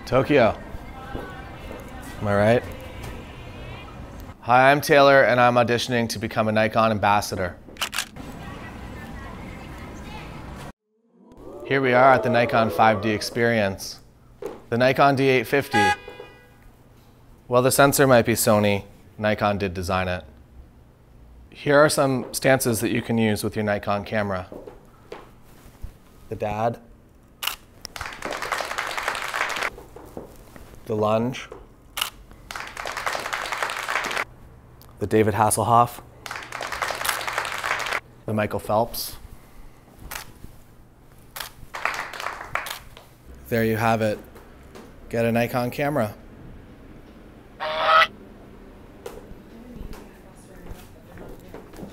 Tokyo. Am I right? Hi, I'm Taylor and I'm auditioning to become a Nikon ambassador. Here we are at the Nikon 5D experience. The Nikon D850. Well, the sensor might be Sony. Nikon did design it. Here are some stances that you can use with your Nikon camera. The dad. The lunge. The David Hasselhoff. The Michael Phelps. There you have it. Get a Nikon camera.